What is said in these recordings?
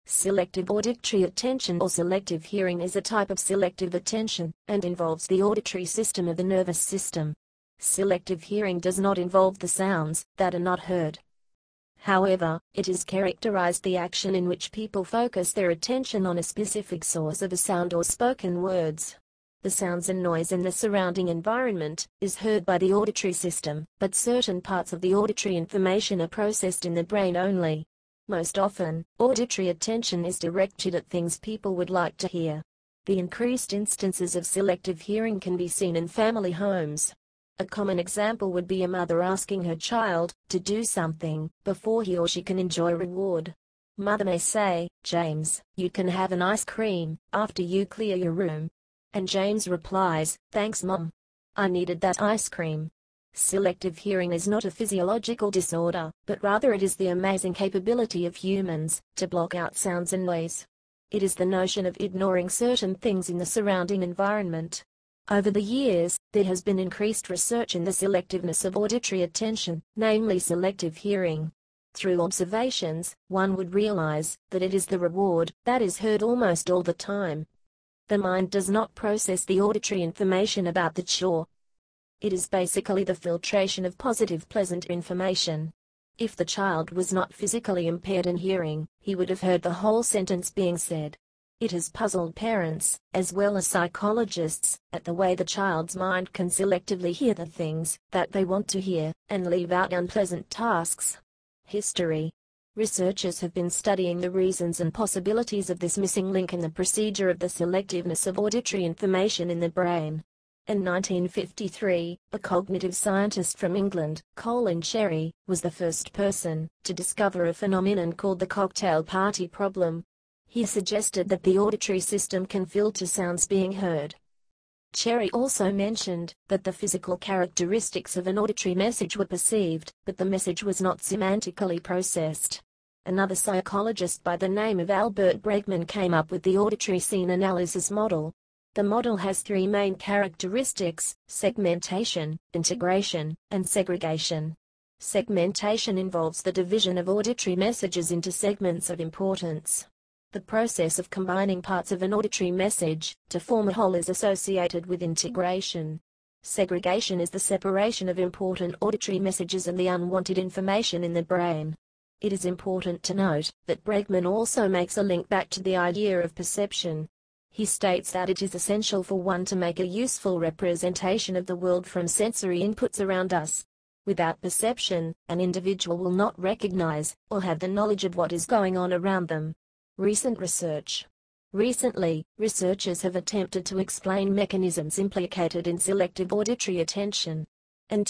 Selective auditory attention or selective hearing is a type of selective attention, and involves the auditory system of the nervous system. Selective hearing does not involve the sounds that are not heard. However, it is characterized the action in which people focus their attention on a specific source of a sound or spoken words. The sounds and noise in the surrounding environment is heard by the auditory system, but certain parts of the auditory information are processed in the brain only. Most often, auditory attention is directed at things people would like to hear. The increased instances of selective hearing can be seen in family homes. A common example would be a mother asking her child to do something before he or she can enjoy a reward. Mother may say, "James, you can have an ice cream after you clear your room." And James replies, "Thanks, Mom. I needed that ice cream." Selective hearing is not a physiological disorder, but rather it is the amazing capability of humans to block out sounds and noise. It is the notion of ignoring certain things in the surrounding environment. Over the years, there has been increased research in the selectiveness of auditory attention, namely selective hearing. Through observations, one would realize that it is the reward that is heard almost all the time. The mind does not process the auditory information about the chore. It is basically the filtration of positive pleasant information. If the child was not physically impaired in hearing, he would have heard the whole sentence being said. It has puzzled parents, as well as psychologists, at the way the child's mind can selectively hear the things that they want to hear, and leave out unpleasant tasks. History. Researchers have been studying the reasons and possibilities of this missing link in the procedure of the selectiveness of auditory information in the brain. In 1953, a cognitive scientist from England, Colin Cherry, was the first person to discover a phenomenon called the cocktail party problem. He suggested that the auditory system can filter sounds being heard. Cherry also mentioned that the physical characteristics of an auditory message were perceived, but the message was not semantically processed. Another psychologist by the name of Albert Bregman came up with the auditory scene analysis model. The model has three main characteristics: segmentation, integration, and segregation. Segmentation involves the division of auditory messages into segments of importance. The process of combining parts of an auditory message to form a whole is associated with integration. Segregation is the separation of important auditory messages and the unwanted information in the brain. It is important to note that Bregman also makes a link back to the idea of perception. He states that it is essential for one to make a useful representation of the world from sensory inputs around us. Without perception, an individual will not recognize or have the knowledge of what is going on around them. Recent research. Recently, researchers have attempted to explain mechanisms implicated in selective auditory attention. In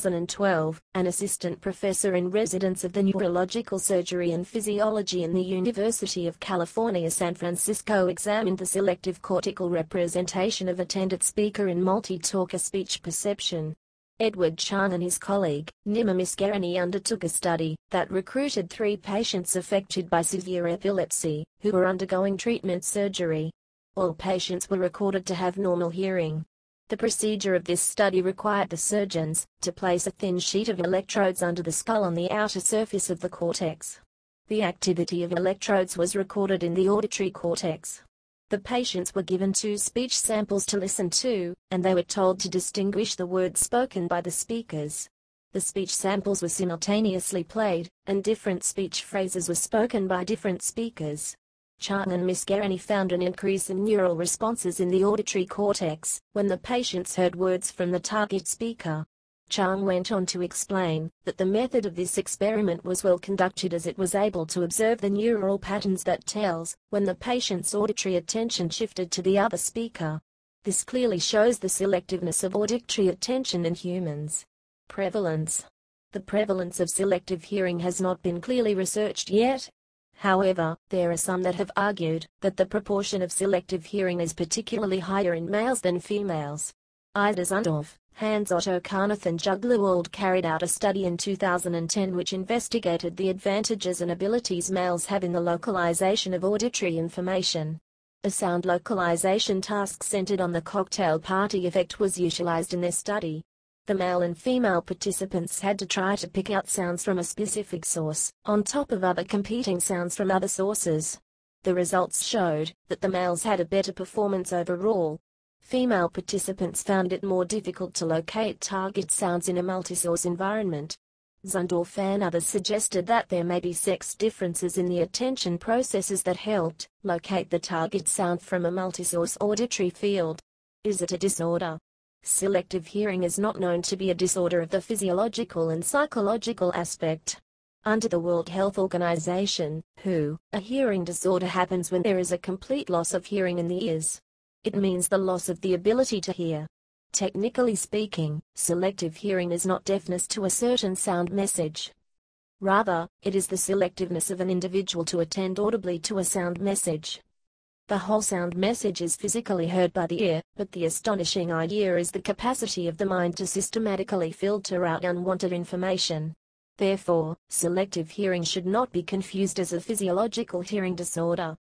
2012, an assistant professor in residence of the Neurological Surgery and Physiology in the University of California, San Francisco examined the selective cortical representation of attended speaker in multi-talker speech perception. Edward Chang and his colleague, Nima Miskerani, undertook a study that recruited 3 patients affected by severe epilepsy, who were undergoing treatment surgery. All patients were recorded to have normal hearing. The procedure of this study required the surgeons to place a thin sheet of electrodes under the skull on the outer surface of the cortex. The activity of electrodes was recorded in the auditory cortex. The patients were given 2 speech samples to listen to, and they were told to distinguish the words spoken by the speakers. The speech samples were simultaneously played, and different speech phrases were spoken by different speakers. Chang and Miskerani found an increase in neural responses in the auditory cortex when the patients heard words from the target speaker. Chang went on to explain that the method of this experiment was well conducted, as it was able to observe the neural patterns that tells when the patient's auditory attention shifted to the other speaker. This clearly shows the selectiveness of auditory attention in humans. Prevalence. The prevalence of selective hearing has not been clearly researched yet. However, there are some that have argued that the proportion of selective hearing is particularly higher in males than females. Ida Zundorf, Hans Otto Carnath and Juglerwald carried out a study in 2010 which investigated the advantages and abilities males have in the localization of auditory information. A sound localization task centered on the cocktail party effect was utilized in their study. The male and female participants had to try to pick out sounds from a specific source, on top of other competing sounds from other sources. The results showed that the males had a better performance overall. Female participants found it more difficult to locate target sounds in a multisource environment. Zundorf and others suggested that there may be sex differences in the attention processes that helped locate the target sound from a multisource auditory field. Is it a disorder? Selective hearing is not known to be a disorder of the physiological and psychological aspect. Under the World Health Organization, WHO, a hearing disorder happens when there is a complete loss of hearing in the ears. It means the loss of the ability to hear. Technically speaking, selective hearing is not deafness to a certain sound message. Rather, it is the selectiveness of an individual to attend audibly to a sound message. The whole sound message is physically heard by the ear, but the astonishing idea is the capacity of the mind to systematically filter out unwanted information. Therefore, selective hearing should not be confused as a physiological hearing disorder.